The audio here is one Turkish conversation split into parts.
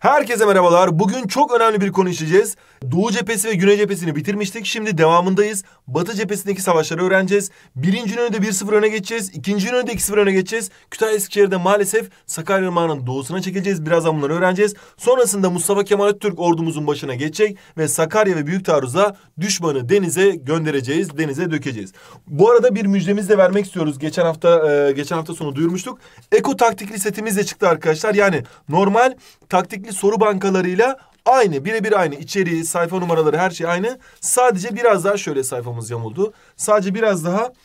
Herkese merhabalar. Bugün çok önemli bir konu işleyeceğiz. Doğu cephesi ve Güney cephesini bitirmiştik. Şimdi devamındayız. Batı cephesindeki savaşları öğreneceğiz. Birinci İnönü'de 1-0 öne geçeceğiz. İkinci İnönü'de 2-0 öne geçeceğiz. Kütahya Eskişehir'de maalesef Sakarya Irmağı'nın doğusuna çekileceğiz. Birazdan bunları öğreneceğiz. Sonrasında Mustafa Kemal Atatürk ordumuzun başına geçecek ve Sakarya ve Büyük Taarruz'la düşmanı denize göndereceğiz, denize dökeceğiz. Bu arada bir müjdemizi de vermek istiyoruz. Geçen hafta sonu duyurmuştuk. Eko taktikli setimiz de çıktı arkadaşlar. Yani normal taktikli soru bankalarıyla aynı, birebir aynı. İçeriği, sayfa numaraları, her şey aynı. Sadece biraz daha şöyle sayfamız yamuldu. Sadece biraz daha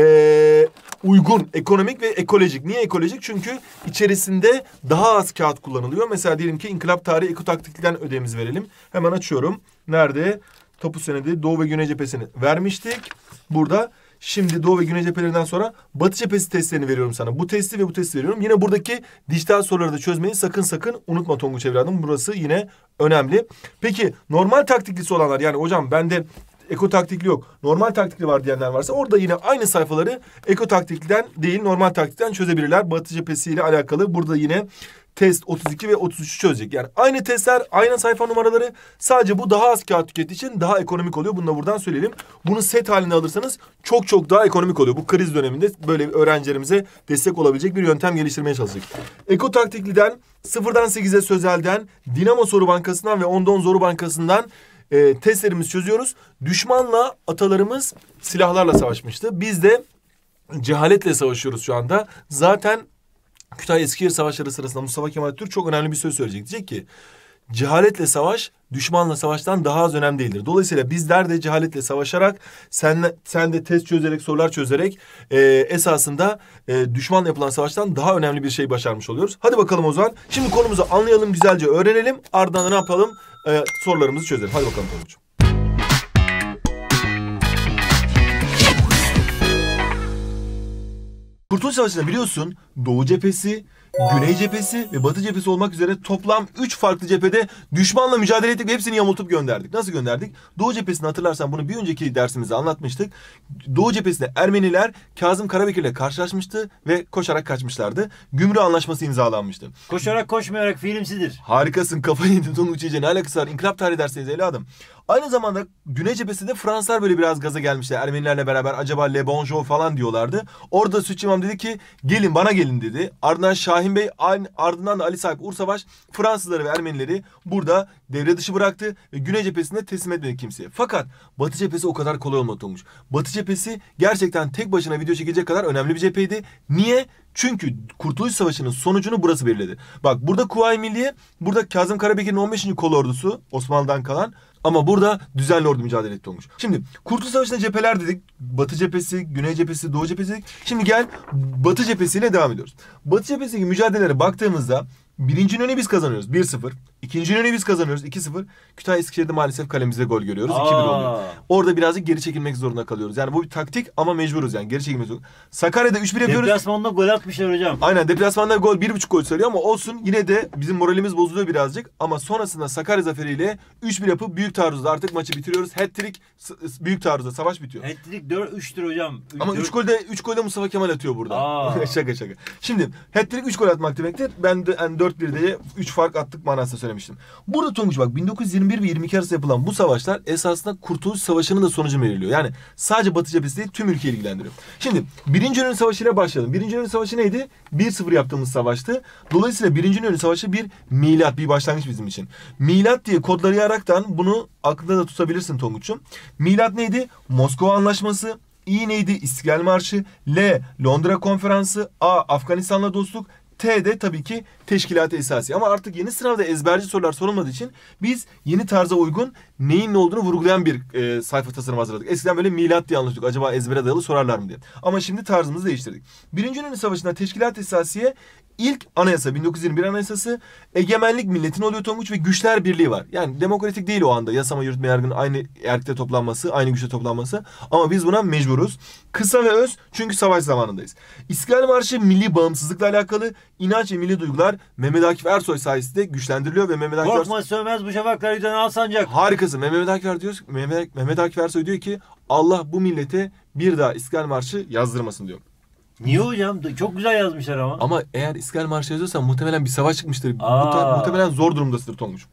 uygun, ekonomik ve ekolojik. Niye ekolojik? Çünkü içerisinde daha az kağıt kullanılıyor. Mesela diyelim ki İnkılap Tarihi Eko Taktik'ten ödevimizi verelim. Hemen açıyorum. Nerede? Tapu senedi Doğu ve Güney cephesini vermiştik. Burada. Şimdi Doğu ve Güney cephelerinden sonra Batı cephesi testlerini veriyorum sana. Bu testi ve bu testi veriyorum. Yine buradaki dijital soruları da çözmeyi sakın unutma Tonguç evladım. Burası yine önemli. Peki normal taktiklisi olanlar, yani hocam bende eko taktikli yok, normal taktikli var diyenler varsa orada yine aynı sayfaları eko taktikliden değil normal taktikten çözebilirler. Batı cephesiyle alakalı burada yine test 32 ve 33'ü çözecek. Yani aynı testler, aynı sayfa numaraları, sadece bu daha az kağıt tükettiği için daha ekonomik oluyor. Bunu da buradan söyleyelim. Bunu set halinde alırsanız çok daha ekonomik oluyor. Bu kriz döneminde böyle öğrencilerimize destek olabilecek bir yöntem geliştirmeye çalışacak. Eko taktikliden, 0'dan 8'e sözelden, Dinamo Soru Bankası'ndan ve 10'dan 10 Soru Bankası'ndan testlerimizi çözüyoruz. Düşmanla atalarımız silahlarla savaşmıştı. Biz de cehaletle savaşıyoruz şu anda. Zaten Kütahya Eskişehir savaşları sırasında Mustafa Kemal Atatürk çok önemli bir söz söyleyecek. Diyecek ki cehaletle savaş düşmanla savaştan daha az önemli değildir. Dolayısıyla bizler de cehaletle savaşarak sen de test çözerek, sorular çözerek esasında düşmanla yapılan savaştan daha önemli bir şey başarmış oluyoruz. Hadi bakalım o zaman. Şimdi konumuzu anlayalım, güzelce öğrenelim. Ardından ne yapalım? Sorularımızı çözelim. Hadi bakalım Tonguç. Kurtuluş Savaşı'nda biliyorsun Doğu cephesi, Güney cephesi ve Batı cephesi olmak üzere toplam 3 farklı cephede düşmanla mücadele ettik ve hepsini yamultup gönderdik. Nasıl gönderdik? Doğu cephesini hatırlarsan bunu bir önceki dersimizde anlatmıştık. Doğu cephesinde Ermeniler Kazım Karabekir'le karşılaşmıştı ve koşarak kaçmışlardı. Gümrük Anlaşması imzalanmıştı. Koşarak koşmayarak fiilimsidir. Harikasın, kafayı yedin Tonguç iyice, ne alakası var? İnkılap tarihi dersindeyiz evladım. Aynı zamanda Güney cephesinde Fransızlar böyle biraz gaza gelmişler. Ermenilerle beraber acaba Le Bonjour falan diyorlardı. Orada Sütçü İmam dedi ki gelin bana gelin dedi. Ardından Şahin Bey, ardından da Ali Sahip Ursavaş Fransızları ve Ermenileri burada devre dışı bıraktı ve Güney cephesinde teslim etmedi kimseye. Fakat Batı cephesi o kadar kolay olmadı olmuş. Batı cephesi gerçekten tek başına video çekecek kadar önemli bir cepheydi. Niye? Çünkü Kurtuluş Savaşı'nın sonucunu burası belirledi. Bak burada Kuvayi Milliye, burada Kazım Karabekir'in 15. Kolordusu Osmanlı'dan kalan, ama burada düzenli ordu mücadele etti olmuş. Şimdi Kurtuluş Savaşı'nda cepheler dedik. Batı cephesi, Güney cephesi, Doğu cephesi dedik. Şimdi gel Batı cephesiyle devam ediyoruz. Batı cephesindeki mücadelelere baktığımızda birinci İnönü'yü biz kazanıyoruz 1-0. İkinci İnönü'yü biz kazanıyoruz 2-0. Kütahya Eskişehir'de maalesef kalemizde gol görüyoruz. 2-1 oluyor. Orada birazcık geri çekilmek zorunda kalıyoruz. Yani bu bir taktik ama mecburuz yani. Geri çekilmek zorunda. Sakarya'da 3-1 yapıyoruz. Deplasmanda gol atmışlar hocam. Aynen, deplasmanda gol 1,5 gol söylüyor ama olsun, yine de bizim moralimiz bozuluyor birazcık. Ama sonrasında Sakarya zaferiyle 3-1 yapıp Büyük Taarruz'da artık maçı bitiriyoruz. Hat-trick Büyük Taarruz'da savaş bitiyor. Hat-trick 3'tür hocam. Ama 3 golde Mustafa Kemal atıyor burada. Şaka. Şimdi hat-trick 3 gol atmak demektir. Ben de 4-1'de 3 fark attık manasında söylemiştim. Burada Tonguç bak 1921 ve 22 arası yapılan bu savaşlar esasında Kurtuluş Savaşı'nın da sonucu veriliyor. Yani sadece Batı cephesi değil, tüm ülkeyi ilgilendiriyor. Şimdi 1. İnönü Savaşı ile başlayalım. 1. İnönü Savaşı neydi? 1-0 yaptığımız savaştı. Dolayısıyla 1. İnönü Savaşı bir milat, bir başlangıç bizim için. Milat diye kodları yazaraktan bunu aklında da tutabilirsin Tonguç'um. Milat neydi? Moskova Anlaşması. İ neydi? İstiklal Marşı. L Londra Konferansı. A Afganistan'la dostluk. T de tabii ki Teşkilat-ı Esasi. Ama artık yeni sınavda ezberci sorular sorulmadığı için biz yeni tarza uygun neyin ne olduğunu vurgulayan bir sayfa tasarımı hazırladık. Eskiden böyle milat diye anlaştık. Acaba ezbere dayalı sorarlar mı diye. Ama şimdi tarzımızı değiştirdik. Birinci İnönü Savaşı'nda Teşkilat-ı Esasi'ye ilk anayasa 1921 Anayasası, egemenlik milletin oluyor Tonguç ve güçler birliği var. Yani demokratik değil o anda. Yasama, yürütme, yargının aynı erkte toplanması, aynı güçte toplanması. Ama biz buna mecburuz. Kısa ve öz, çünkü savaş zamanındayız. İstiklal Marşı milli bağımsızlıkla alakalı, inanç ve milli duygular Mehmet Akif Ersoy sayesinde güçlendiriliyor ve Mehmet Akif Ersoy... Korkma sönmez bu şafaklar yüzden Alsancak. Harikasın. Mehmet Akif Ersoy diyor ki Allah bu millete bir daha İstiklal Marşı yazdırmasın diyor. Niye hocam? Çok güzel yazmışlar ama. Ama eğer İstiklal Marşı yazıyorsan muhtemelen bir savaş çıkmıştır. Aa. Muhtemelen zor durumdasıdır Tonguç.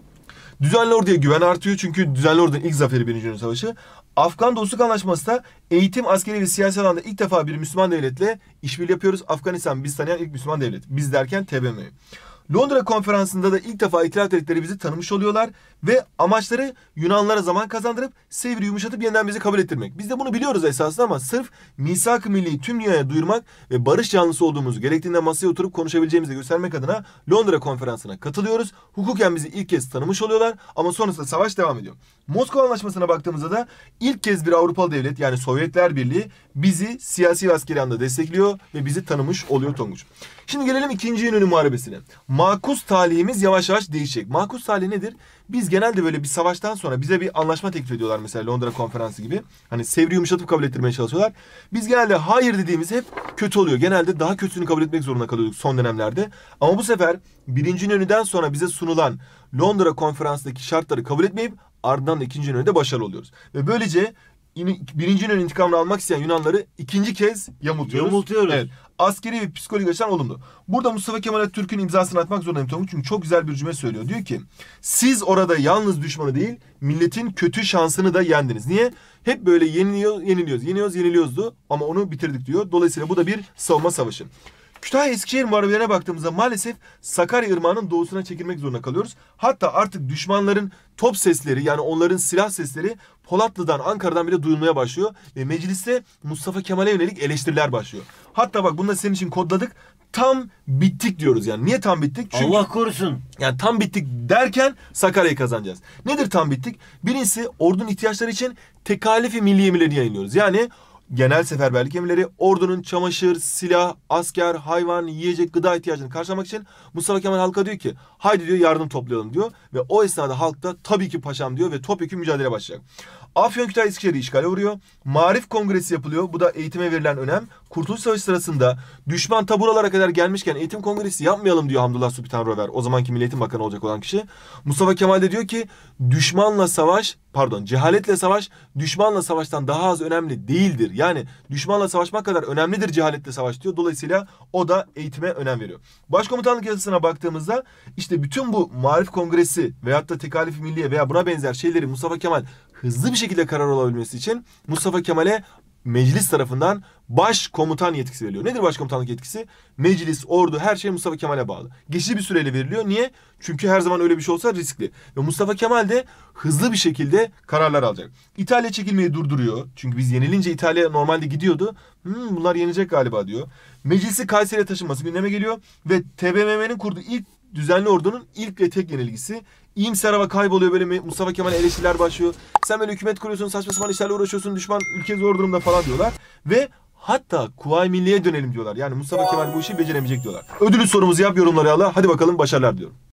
Düzenli orduya güven artıyor çünkü düzenli ordunun ilk zaferi 1. Dünya Savaşı. Afgan Dostluk Anlaşması da eğitim, askeri ve siyasi alanda ilk defa bir Müslüman devletle işbirliği yapıyoruz. Afganistan biz tanıyan ilk Müslüman devlet. Biz derken TBMM. Londra Konferansı'nda da ilk defa itilaf devletleri bizi tanımış oluyorlar ve amaçları Yunanlara zaman kazandırıp Sevr'i yumuşatıp yeniden bizi kabul ettirmek. Biz de bunu biliyoruz esasında ama sırf Misak-ı Milli'yi tüm dünyaya duyurmak ve barış yanlısı olduğumuzu gerektiğinde masaya oturup konuşabileceğimizi göstermek adına Londra Konferansı'na katılıyoruz. Hukuken bizi ilk kez tanımış oluyorlar ama sonrasında savaş devam ediyor. Moskova Anlaşması'na baktığımızda da ilk kez bir Avrupalı devlet yani Sovyetler Birliği bizi siyasi ve askeri anlamda destekliyor ve bizi tanımış oluyor Tonguç. Şimdi gelelim 2. İnönü Muharebesi'ne. Makus talihimiz yavaş yavaş değişecek. Makus talih nedir? Biz genelde böyle bir savaştan sonra bize bir anlaşma teklif ediyorlar mesela Londra Konferansı gibi. Hani Sevr'i yumuşatıp kabul ettirmeye çalışıyorlar. Biz genelde hayır dediğimiz hep kötü oluyor. Genelde daha kötüsünü kabul etmek zorunda kalıyorduk son dönemlerde. Ama bu sefer 1. İnönü'den sonra bize sunulan Londra Konferansı'ndaki şartları kabul etmeyip ardından da 2. İnönü'de başarılı oluyoruz. Ve böylece 1. İnönü intikamını almak isteyen Yunanları ikinci kez yamultuyoruz. Evet. Askeri ve psikolojik açıdan olumlu. Burada Mustafa Kemal Atatürk'ün imzasını atmak zorundayım Tonguç. Çünkü çok güzel bir cümle söylüyor. Diyor ki siz orada yalnız düşmanı değil milletin kötü şansını da yendiniz. Niye? Hep böyle yeniliyoruzdu ama onu bitirdik diyor. Dolayısıyla bu da bir savunma savaşı. Kütahya-Eskişehir muharebelerine baktığımızda maalesef Sakarya Irmağı'nın doğusuna çekilmek zorunda kalıyoruz. Hatta artık düşmanların top sesleri yani onların silah sesleri Polatlı'dan, Ankara'dan bile duyulmaya başlıyor. Ve mecliste Mustafa Kemal'e yönelik eleştiriler başlıyor. Hatta bak bunu da senin için kodladık. Tam bittik diyoruz yani. Niye tam bittik? Çünkü Allah korusun. yani tam bittik derken Sakarya'yı kazanacağız. Nedir tam bittik? Birincisi ordunun ihtiyaçları için tekalifi milli emirleri yayınlıyoruz. Yani genel seferberlik emirleri ordunun çamaşır, silah, asker, hayvan, yiyecek, gıda ihtiyacını karşılamak için Mustafa Kemal halka diyor ki haydi diyor yardım toplayalım diyor. Ve o esnada halk da tabii ki paşam diyor ve topyekun mücadele başlayacak. Afyon Kütahya Eskişehir'i işgale uğruyor. Marif Kongresi yapılıyor. Bu da eğitime verilen önem. Kurtuluş Savaşı sırasında düşman ta buralara kadar gelmişken eğitim kongresi yapmayalım diyor Hamdullah Sultan Rover. O zamanki Milli Eğitim Bakanı olacak olan kişi. Mustafa Kemal de diyor ki cehaletle savaş düşmanla savaştan daha az önemli değildir. Yani düşmanla savaşmak kadar önemlidir cehaletle savaş diyor. Dolayısıyla o da eğitime önem veriyor. Başkomutanlık yasasına baktığımızda işte bütün bu Marif Kongresi veyahut da Tekalif-i Milliye veya buna benzer şeyleri Mustafa Kemal hızlı bir şekilde karar alabilmesi için Mustafa Kemal'e meclis tarafından başkomutan yetkisi veriliyor. Nedir başkomutanlık yetkisi? Meclis, ordu her şey Mustafa Kemal'e bağlı. Geçici bir süreyle veriliyor. Niye? Çünkü her zaman öyle bir şey olsa riskli. Ve Mustafa Kemal de hızlı bir şekilde kararlar alacak. İtalya çekilmeyi durduruyor. Çünkü biz yenilince İtalya normalde gidiyordu. Bunlar yenecek galiba diyor. Meclisi Kayseri'ye taşınması gündeme geliyor. Ve TBMM'nin kurduğu ilk düzenli ordunun ilk ve tek yenilgisi. İyimser hava kayboluyor böyle Mustafa Kemal'e eleştiriler başlıyor. Sen böyle hükümet kuruyorsun, saçma sapan işlerle uğraşıyorsun, düşman ülke zor durumda falan diyorlar. Ve hatta Kuvayi Milliye'ye dönelim diyorlar. Yani Mustafa Kemal bu işi beceremeyecek diyorlar. Ödülü sorumuzu yap, yorumları ala. Hadi bakalım başarılar diyorum.